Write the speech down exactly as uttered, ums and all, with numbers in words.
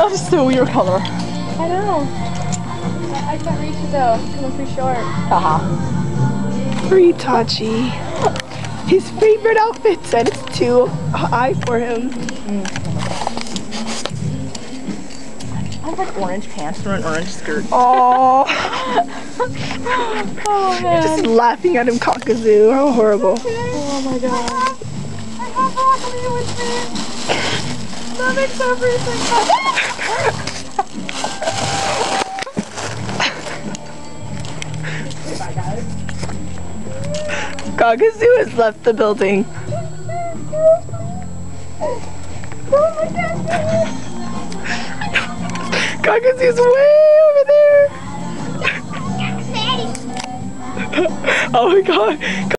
That's so your color. I know. I, I can't reach it though. It's coming too short. Haha. For Itachi. His favorite outfits, and it's too high for him. Mm. I have like orange pants and an orange skirt. Oh. Oh You're just laughing at him, Kakazu. How horrible. Oh my god. I have broccoli with me. That makes everything Kakazu has left the building. Kakazu's way over there. Oh my god.